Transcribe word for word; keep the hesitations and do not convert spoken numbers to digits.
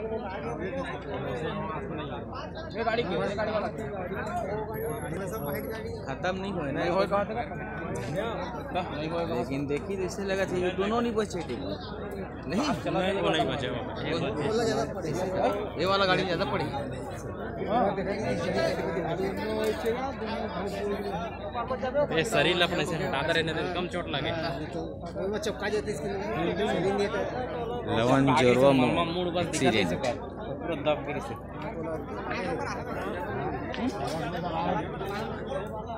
खत्म नहीं हुए ना, लेकिन देखी तो इससे लगा था ये दोनों नहीं बचे थे। नहीं वो नहीं बचे, ये वाला गाड़ी ज़्यादा पड़ी। ये शरीर अपने से हटाता रहने से कम चोट लगे। लवन जोरवा मूड बस सीरीज पूरा दब के